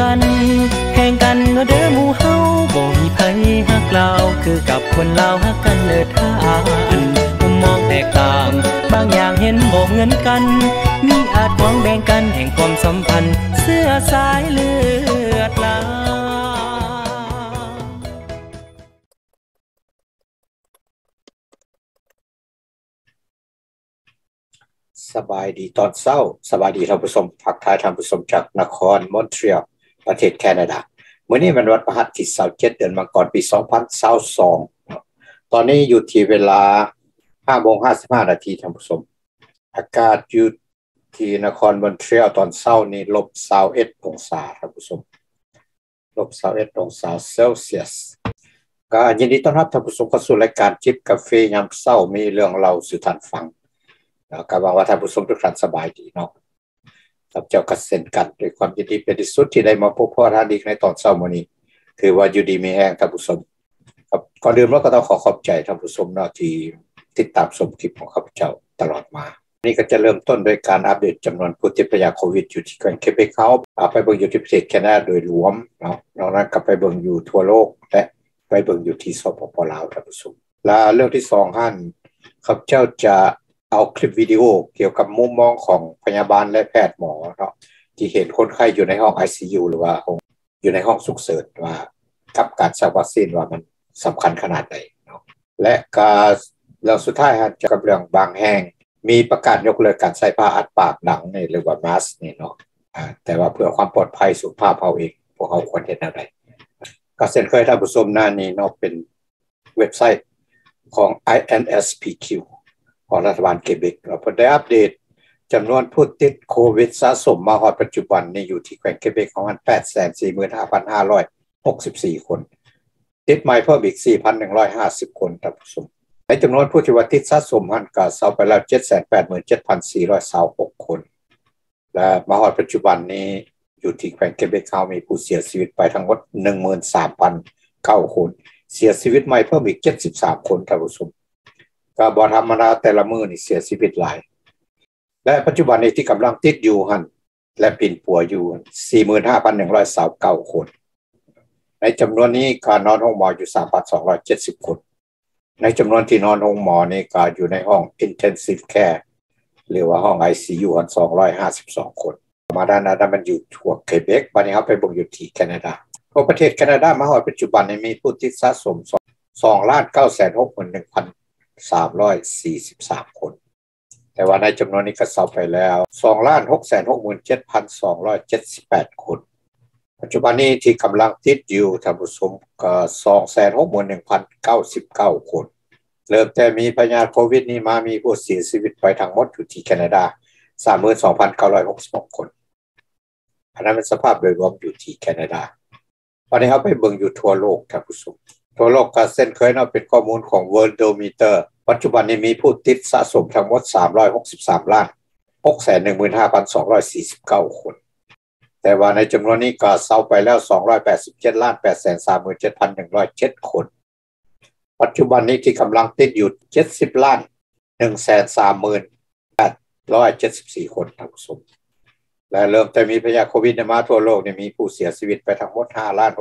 กันแข่งกันเด้อหมู่เฮาบ่มีไผฮักลาวคือกับคนลาวฮักกันเด้อท่านมุมมองแตกต่างบางอย่างเห็นบ่เหมือนกันมีอาจหวังแบ่งกันแห่งความสัมพันธ์เสื้อสายเลือดลาวสบายดีตอนเช้าสบายดีท่านผู้ชมทักทายท่านผู้ชมจากนครมอนทรีออลประเทศแคนาดามื้อนี้มันวันพฤหัสที่27เดือนมังกรปี2022ตอนนี้อยู่ที่เวลา 5:55 น.ท่านผู้ชมอากาศอยู่ที่นครมอนทรีออลตอนเช้านี้-21 องศาท่านผู้ชม-21 องศาเซลเซียสก็ยินดีต้อนรับท่านผู้ชมเข้าสู่รายการจิบกาแฟยามเช้ามีเรื่องเล่าสู่ท่านฟังก็หวังว่าท่านผู้ชมทุกท่านสบายดีเนาะครับเจ้าก็เช่นกันด้วยความยินดีเป็นที่สุดที่ได้มาพบพ่อท่านอีกในตอนเช้ามื้อนี้คือว่าอยู่ดีมีแรงท่านผู้ชมครับก่อนอื่นเราก็ต้องขอบใจท่านผู้ชมเนาะที่ติดตามชมคลิปของข้าพเจ้าตลอดมานี่ก็จะเริ่มต้นด้วยการอัปเดตจำนวนผู้ติดโควิดอยู่ที่แคว้นเคเบกเขาไปเบิ่งอยู่ที่ประเทศแคนาดาโดยรวมเนาะนอกนั้นก็ไปเบิ่งอยู่ทั่วโลกและไปเบิ่งอยู่ที่สปป.ลาวท่านผู้ชมและเรื่องที่2ท่านข้าพเจ้าจะเอาคลิปวิดีโอเกี่ยวกับมุมมองของพยาบาลและแพทย์หมอเนาะที่เห็นคนไข้อยู่ในห้อง ICU หรือว่าอยู่ในห้องฉุกเฉินว่ากับการฉีดวัคซีนว่ามันสำคัญขนาดไหนเนาะและการแล้วสุดท้ายจะกับเรื่องบางแห่งมีประกาศยกเลิกการใส่ผ้าอัดปากหนังนี่หรือว่ามาสก์นี่เนาะแต่ว่าเพื่อความปลอดภัยสุขภาพเฮาเองพวกเฮาควรเฮ็ดอะไรก็เช่นเคยท่านผู้ชมหน้านี้เนาะเป็นเว็บไซต์ของ INSPQของรัฐบาลเคเบกเราเพิ่นได้อัปเดตจำนวนผู้ติดโควิดสะสมมาฮอดปัจจุบันนี้อยู่ที่แขวงเคเบกประมาณ 845,564 คนติดใหม่เพิ่มอีก 4,150 คนท่านผู้ชมในจำนวนผู้ที่ว่าติดสะสมหันก็เซาไปแล้ว 787,426 คนและมาฮอดปัจจุบันนี้อยู่ที่แขวงเคเบกเขามีผู้เสียชีวิตไปทั้งหมด 13,009 คนเสียชีวิตใหม่เพิ่มอีก73 คนท่านผู้ชมก็บ่ธรรมดาแต่ละมื้อนี่เสียชีวิตหลายและปัจจุบันนี้ที่กำลังติดอยู่หั่นและปิ่นปัวอยู่ 45,129 คนในจำนวนนี้ก็นอนห้องหมออยู่ 3,270 คนในจำนวนที่นอนห้องหมอนี่ก็อยู่ในห้อง Intensive Care หรือว่าห้อง ICU 252 คนมาด้านนั้นมันอยู่ทั่วเคเบกบัดนี้เฮาไปเบิ่งอยู่ที่แคนาดาเพราะประเทศแคนาดามาฮอดปัจจุบันนี้มีผู้ติดสะสม 2,961,343 คนแต่ว่าในจำนวนนี้ก็เซาไปแล้ว 2,667,278 คนปัจจุบันนี้ที่กำลังติดอยู่ท่านผู้ชมก็ 261,099 คนเริ่มแต่มีพยาธิโควิดนี้มามีผู้เสียชีวิตไปทั้งหมดอยู่ที่แคนาดา 32,966 คนอันนั้นเป็นสภาพโดยรวมอยู่ที่แคนาดาวันนี้เฮาไปเบิ่งอยู่ทั่วโลกท่านผู้ชมทั่วโลกก็เช่นเคยเนาะเป็นข้อมูลของ Worldometer ปัจจุบันนี้มีผู้ติดสะสมทั้งหมด 363,615,249 คนแต่ว่าในจำนวนนี้ก็เซาไปแล้ว 287,837,107 คนปัจจุบันนี้ที่กำลังติดอยู่ 70,130,874 คนท่านผู้ชมและเริ่มแต่มีพยาธิโควิดมาทั่วโลกเนี่ยมีผู้เสียชีวิตไปทั้งหมด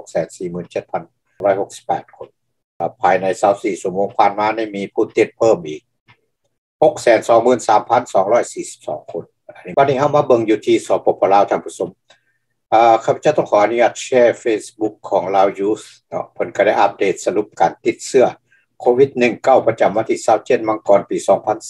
5,647,168 คนภายใน24ชั่วโมงผ่านมาได้มีผู้ติดเพิ่มอีก 623,242 คนวันนี้เฮามาเบิ่งอยู่ที่สปป.ลาวท่านผู้ชมข้าพเจ้าต้องขออนุญาตแชร์ Facebook ของลาวยูสเนาะเพิ่นก็ได้อัปเดตสรุปการติดเชื้อโควิด19ประจำวันที่27มังกรปี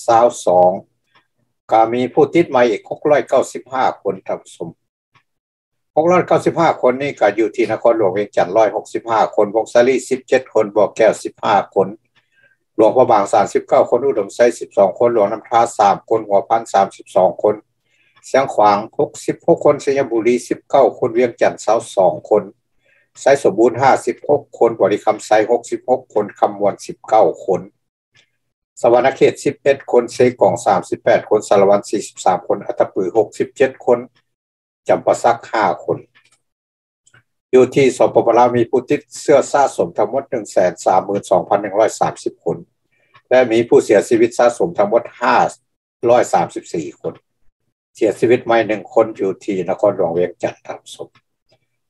2022ก็มีผู้ติดใหม่อีก695คนท่านผู้ชม695คนนี่ก็อยู่ที่นครหลวงเวียงจันทน์165คนวงสาลี17คนบ่อแก้ว15คนหลวงพระบาง39คนอุดมไซ12คนหลวงน้ำท่า3คนหัวพัน32คนเสียงขวาง66คนสยบุรี19คนเวียงจันทน์22คนไซสมบูรณ์56คนบริคำไซ66คนคำมวล19คนสวรรณเขต11คนเซกอง38คนสารวัน43คนอัตตปือ67คนจำปาสัก5คนอยู่ที่สปป.ลาวมีผู้ติดเชื้อสะสมทั้งหมด 132,130 คนและมีผู้เสียชีวิตสะสมทั้งหมด534คนเสียชีวิตใหม่1คนอยู่ที่นครหลวงเวียงจันทน์ท่านผู้ชมก็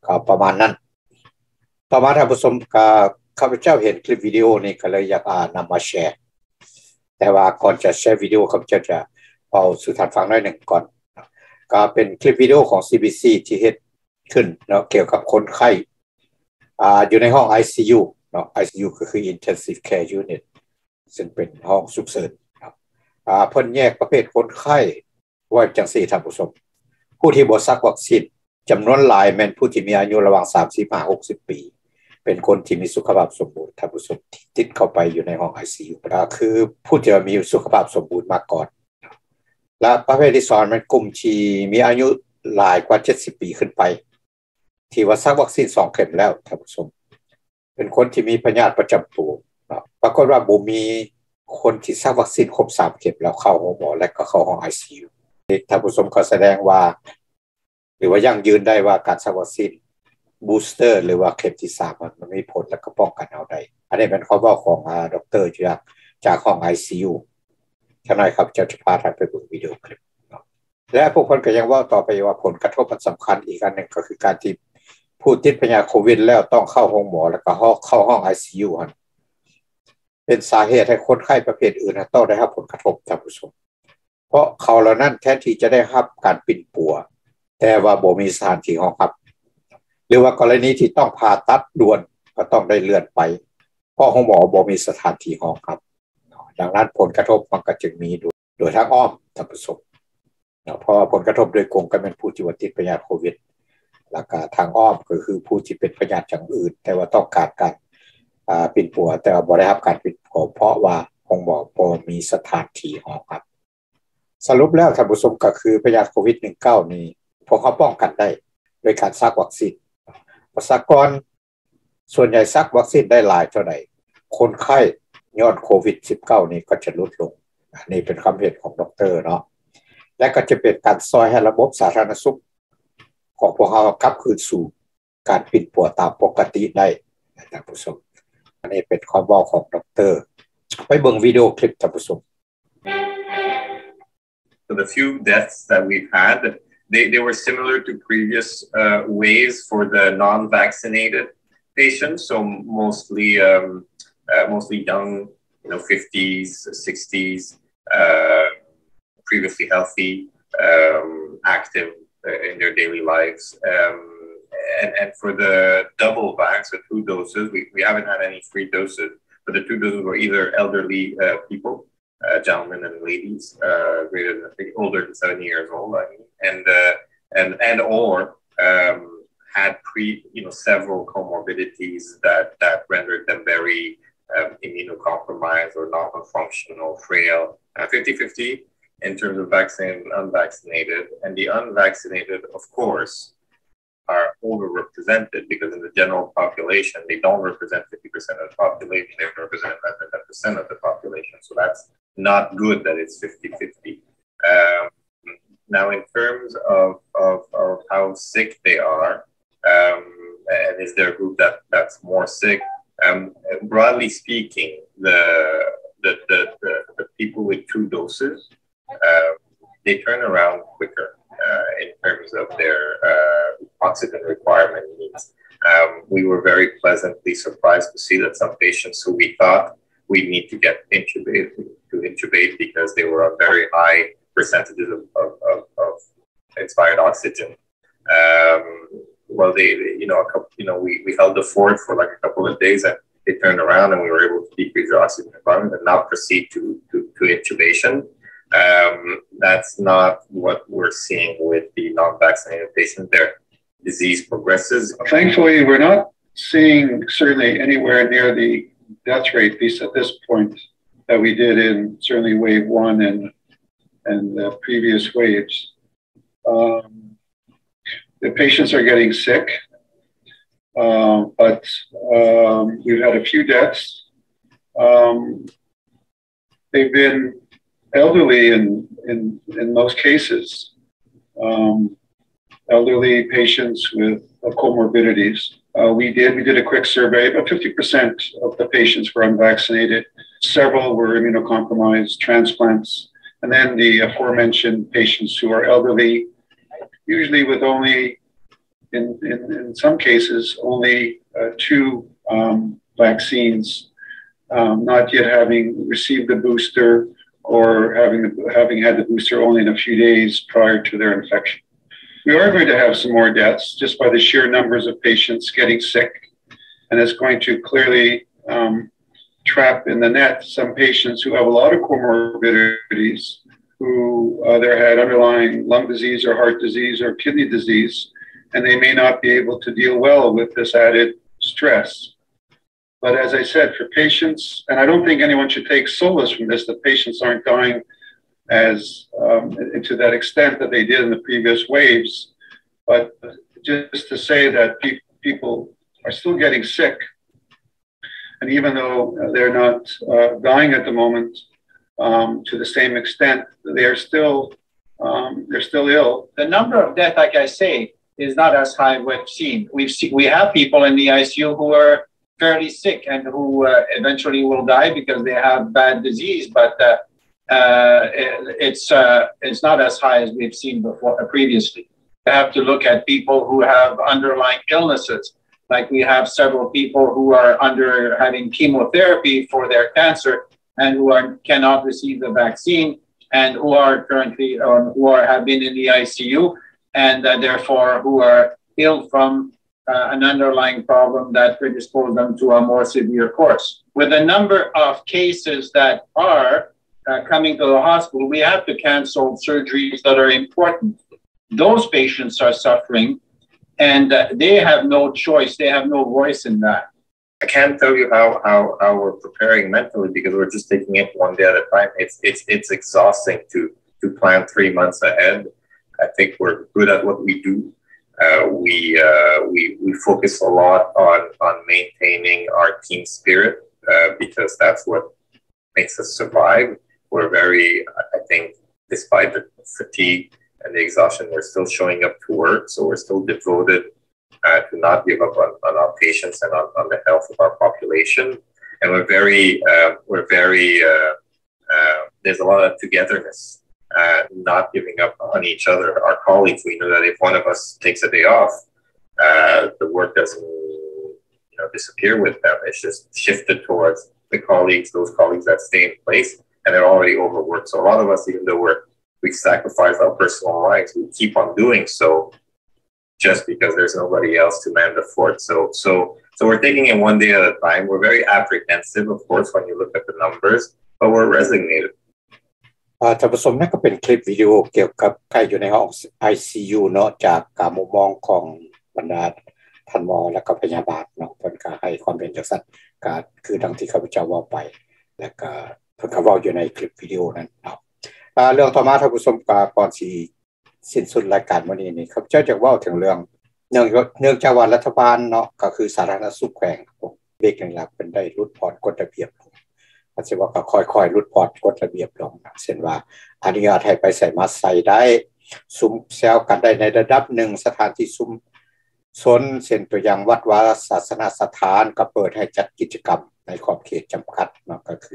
ก็ประมาณนั้นต่อมาท่านผู้ชมก็ข้าพเจ้าเห็นคลิปวิดีโอนี้ก็เลยอยากนำมาแชร์แต่ว่าก่อนจะแชร์วิดีโอข้าพเจ้าจะเอาสู่ท่านฟังหน่อยหนึ่งก่อนก็เป็นคลิปวิดีโอของ CBC ที่เฮ็ดขึ้นเนาะเกี่ยวกับคนไข้อยู่ในห้อง ICU เนาะ ICU ก็คือ Intensive Care Unit ซึ่งเป็นห้องฉุกเฉินครับเพิ่นแยกประเภทคนไข้ไว้จังซี่ท่านผู้ชมผู้ที่บ่ซักวัคซีนจำนวนหลายแม่นผู้ที่มีอายุระหว่าง 35-60 ปีเป็นคนที่มีสุขภาพสมบูรณ์ท่านผู้ชมที่ติดเข้าไปอยู่ในห้อง ICU คือผู้ที่มีสุขภาพสมบูรณ์มาก่อนและประเภทที่2มันกลุ่มที่มีอายุหลายกว่า70ปีขึ้นไปที่ว่าซักวัคซีน2เข็มแล้วท่านผู้ชมเป็นคนที่มีพยาธิประจำตัวปรากฏว่าบ่มีคนที่ซักวัคซีนครบ3เข็มแล้วเข้าห้องหมอและก็เข้าห้อง ICU ท่านผู้ชมก็แสดงว่าหรือว่ายั่งยืนได้ว่าการซักวัคซีนบูสเตอร์หรือว่าเข็มที่3มันมีผลและก็ป้องกันเอาได้อันนี้เป็นข้อเว้าของดร.จากห้อง ICU ท่านนายครับจะพาท่านไปดูวิดีโอคลิปและพวกคนก็ยังว่าต่อไปว่าผลกระทบมันสำคัญอีกอันหนึ่งก็คือการที่ผู้ติดพยาธิโควิดแล้วต้องเข้าห้องหมอแล้วก็เข้าห้อง ICU หั่นเป็นสาเหตุให้คนไข้ประเภทอื่นต้องได้รับผลกระทบท่านผู้ชมเพราะเขาเหล่านั้นแทนที่จะได้รับการปิ่นปัวแต่ว่าบ่มีสถานที่รองรับหรือว่ากรณีที่ต้องผ่าตัดด่วนก็ต้องได้เลื่อนไปเพราะห้องหมอบ่มีสถานที่รองรับดังนั้นผลกระทบมันก็จึงมีโดยทางอ้อมท่านผู้ชมเพราะผลกระทบโดยตรงก็เป็นผู้ที่ติดพยาธิโควิดแล้วก็ทางอ้อมก็คือผู้ที่เป็นพยาธิอย่างอื่นแต่ว่าต้องการการปิ่นปัวแต่ว่าบ่ได้รับการปิ่นปัวเพราะว่าห้องหมอบ่มีสถานที่รองรับสรุปแล้วท่านผู้ชมก็คือพยาธิโควิด19นี้พวกเขาป้องกันได้โดยการซักวัคซีนประชากรส่วนใหญ่ซักวัคซีนได้หลายเท่าใดคนไข้ยอดโควิด19นี้ก็จะลดลงนี่เป็นความเห็นของดร.เนาะและก็จะเป็นการซอยให้ระบบสาธารณสุขของพวกเขากลับคืนสู่การปิ่นปัวตามปกติได้ท่านผู้ชมอันนี้เป็นความเว้าของดร.ไปเบิ่งวิดีโอคลิปท่านผู้ชม So the few deaths that we've had, they were similar to previous waves for the non-vaccinated patients. So mostly young, 50s, 60s, previously healthy, active in their daily lives. And for the double vax, the 2 doses, we haven't had any free doses, but the 2 doses were either elderly people, gentlemen and ladies, greater than, I think, older than 70 years old, I mean, and or had several comorbidities that rendered them very immunocompromised or non-functional, frail, 50-50 in terms of vaccinated and unvaccinated. And the unvaccinated, of course, are overrepresented because in the general population, they don't represent 50% of the population, they represent less than 10% of the population. So that's not good that it's 50-50. Now, in terms of how sick they are, and is there a group that's more sick? Broadly speaking, the people with 2 doses, they turn around quicker in terms of their oxygen requirement needs. We were very pleasantly surprised to see that some patients who we thought we need to get intubate because they were on very high percentages of inspired oxygen. Well, we held the fort for like a couple of days and they turned around and we were able to decrease their oxygen requirement and now proceed to intubation. That's not what we're seeing with the non-vaccinated patients. Their disease progresses. Thankfully, we're not seeing certainly anywhere near the death rate, at least at this point, that we did in certainly wave 1 and the previous waves. The patients are getting sick, but we've had a few deaths. They've been elderly in most cases, elderly patients with comorbidities. We did a quick survey. About 50% of the patients were unvaccinated. Several were immunocompromised, transplants, and then the aforementioned patients who are elderly, usually with only in some cases, only 2 vaccines, not yet having received the booster or having had the booster only in a few days prior to their infection. We are going to have some more deaths just by the sheer numbers of patients getting sick, and it's going to clearly trap in the net some patients who have a lot of comorbidities, who either had underlying lung disease or heart disease or kidney disease, and they may not be able to deal well with this added stress. But as I said, for patients, and I don't think anyone should take solace from this, that patients aren't dying as to that extent that they did in the previous waves. But just to say that people are still getting sick, and even though they're not dying at the moment to the same extent, they're still ill. The number of deaths, like I say, is not as high as we've seen. We have people in the ICU who are fairly sick and who eventually will die because they have bad disease, but it's not as high as we've seen before previously. You have to look at people who have underlying illnesses. Like we have several people who are having chemotherapy for their cancer and who cannot receive the vaccine and who are currently have been in the ICU and therefore who are ill from an underlying problem that predisposes them to a more severe course. With the number of cases that are coming to the hospital, we have to cancel surgeries that are important. Those patients are suffering, and they have no choice. They have no voice in that. I can't tell you how we're preparing mentally because we're just taking it one day at a time. It's exhausting to plan 3 months ahead. I think we're good at what we do. We focus a lot on maintaining our team spirit because that's what makes us survive. We're very, I think, despite the fatigue and the exhaustion, we're still showing up to work. So we're still devoted to not give up on our patients and on the health of our population. And we're very, there's a lot of togetherness, not giving up on each other. Our colleagues, we know that if one of us takes a day off, the work doesn't disappear with them. It's just shifted towards those colleagues that stay in place, and they're already overworked. So a lot of us, even though we sacrifice our personal lives, we keep on doing so just because there's nobody else to man the fort. So we're taking it one day at a time. We're very apprehensive, of course, when you look at the numbers, but we're resignated. ท่านผู้ชมนั่นก็เป็นคลิปวิดีโอเกี่ยวกับใครอยู่ในห้อง ICU เนาะจากการมุมมองของบรรดาท่านหมอและก็พยาบาลเนาะเพิ่นก็ให้ความเห็นจังซั่นก็คือดังที่ข้าพเจ้าเว้าไปแล้วก็เพิ่นก็เว้าอยู่ในคลิปวิดีโอนั้นเนาะเรื่องต่อมาท่านผู้ชมก็ก่อนสิสิ้นสุดรายการมื้อนี้นี่ข้าพเจ้าจะเว้าถึงเรื่องเนื่องจากว่ารัฐบาลเนาะก็คือสาธารณสุขแขวงเบรกหลักๆเป็นได้ลดพอร์ตกฎระเบียบอาจจะว่าก็ค่อยๆลดพอร์ตกฎระเบียบลงเช่นว่าอนุญาตให้ไปใส่มาสก์ใส่ได้ซุมแซวกันได้ในระดับหนึ่งสถานที่ซุมซนเช่นตัวอย่างวัดวาศาสนสถานก็เปิดให้จัดกิจกรรมในขอบเขตจำกัดเนาะก็คือ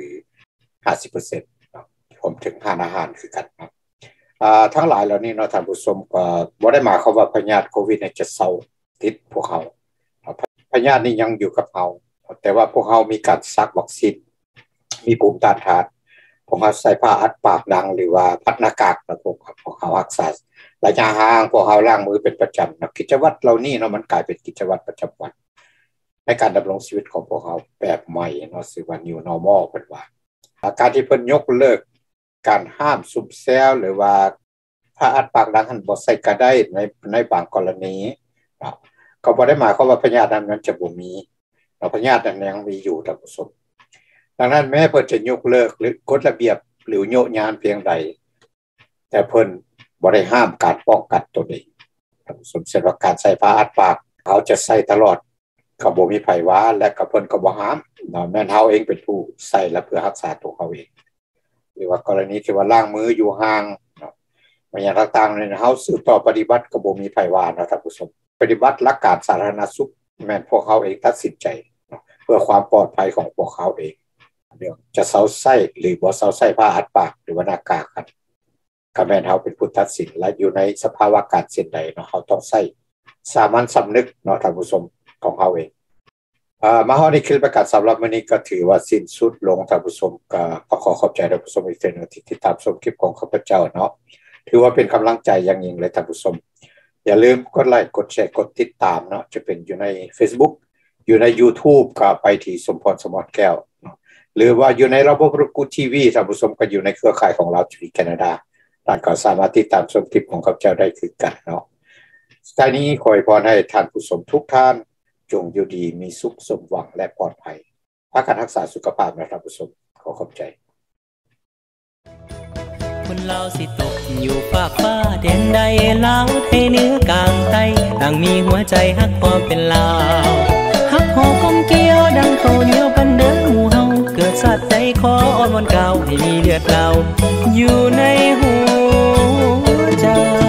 50% เนาะรวมถึงทานอาหารคือกันเนาะทั้งหลายเหล่านี้เนาะท่านผู้ชมก็บ่ได้หมายความว่าพยาธิโควิดจะเซาติดพวกเขาพยาธินี่ยังอยู่กับเราแต่ว่าพวกเขามีการซักวัคซีนมีภูมิต้านทานพวกเขาใส่ผ้าอัดปากดังหรือว่าพัดหน้ากากนะพวกเขารักษาระยะห่างพวกเขาล้างมือเป็นประจำนะกิจวัตรเหล่านี้เนาะมันกลายเป็นกิจวัตรประจำวันในการดำรงชีวิตของพวกเขาแบบใหม่เนาะชื่อว่า New Normal เพิ่นว่าการที่เพิ่นยกเลิกการห้ามซุบแซวหรือว่าผ้าอัดปากดังหันบ่ใส่ก็ได้ในบางกรณีเนาะก็บ่ได้หมายความว่าพยาธินั้นจะบ่มีเนาะพยาธินั้นยังมีอยู่ท่านผู้ชมดังนั้นแม้เพิ่นจะยกเลิกหรือกฎระเบียบหรือโยญานเพียงใดแต่เพิ่นบ่ได้ห้ามการป้องกันตัวเองสมเช่นว่าการใส่ผ้าอัดปากเขาจะใส่ตลอดก็บ่มีไผว่าและก็เพิ่นก็บ่ห้ามเนาะแม่นเฮาเองเป็นผู้ใส่และเพื่อรักษาตัวเขาเองหรือว่ากรณีที่ว่าล้างมืออยู่ห่างเนาะมันอย่างต่างๆเนี่ยเฮาสืบต่อปฏิบัติก็บ่มีไผว่าเนาะท่านผู้ชมปฏิบัติหลักการสาธารณสุขแม่นพวกเขาเองตัดสินใจเนาะเพื่อความปลอดภัยของพวกเขาเองเรื่องจะเซาใส่หรือบ่เซาใส่ผ้าอัดปากหรือว่าหน้ากากกันก็แม่นเฮาเป็นผู้ตัดสินและอยู่ในสภาวะการเช่นใดเนาะเฮาต้องใส่สามัญสำนึกเนาะท่านผู้ชมของเฮาเองมาฮอดในคลิปประกาศสำหรับมื้อนี้ก็ถือว่าสิ้นสุดลงท่านผู้ชมก็ขอขอบใจท่านผู้ชมอีกทีนึงที่ติดตามชมคลิปของข้าพเจ้าเนาะถือว่าเป็นกำลังใจอย่างยิ่งเลยท่านผู้ชมอย่าลืมกดไลค์กดแชร์กดติดตามเนาะจะเป็นอยู่ใน Facebook อยู่ใน YouTube ก็ไปที่สมพรสมรแก้วหรือว่าอยู่ในระบบรูกูทีวีท่านผู้ชมก็อยู่ในเครือข่ายของเราที่แคนาดาท่านก็สามารถติดตามชมคลิปของข้าพเจ้าได้คือกันเนาะสุดท้ายนี้ขออวยพรให้ท่านผู้ชมทุกท่านจงอยู่ดีมีสุขสมหวังและปลอดภัยพากันรักษาสุขภาพนะท่านผู้ชมขอบใจคนลาวสิตกอยู่ฝากฟ้าแดนใดลาวไทยเหนือกลางใต้ต่างมีหัวใจฮักความเป็นลาวฮักหอกลมเกี่ยวดังโตเหนียวกันเด้อหมู่เฮาเกิดสัตว์ใดขออ้อนวอนกล่าวให้มีเลือดเราอยู่ในหัวใจ